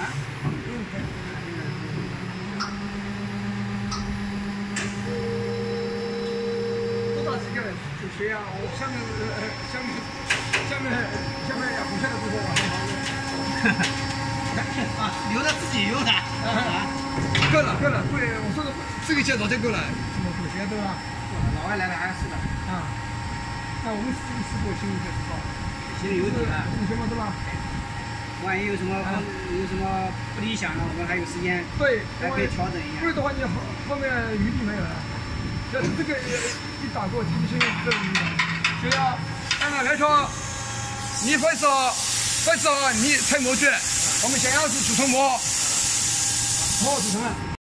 多大几个就学啊？我下面要不下来之后往上爬。 啊，留着自己用的。 够了，我说的这个介绍就够了。什么狗鞋对吧？ 老外来了还是的。 啊，那我们试过心里就知道， 心里有底了。 你什么对吧？ 万一有什么不理想的，我们还有时间， 对， 还可以调整一下。 不然的话，你后面余地没有了。要是这个一打过，提升这个就要按照来说，你或者你拆模具，我们先要是组成模，模组成了。